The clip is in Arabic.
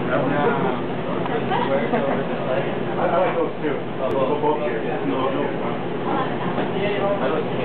I like those too. They'll go both here. No.